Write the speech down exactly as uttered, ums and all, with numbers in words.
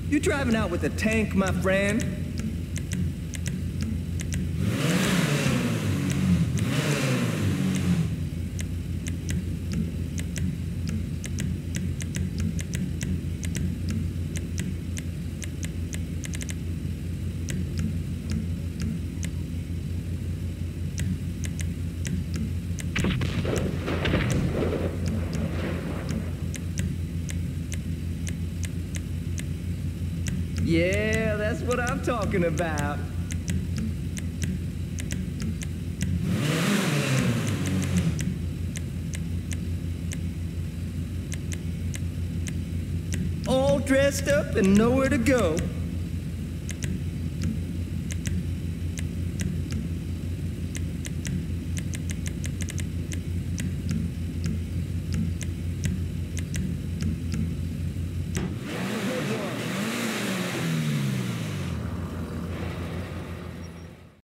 You driving out with a tank, my friend? Yeah, that's what I'm talking about. All dressed up and nowhere to go.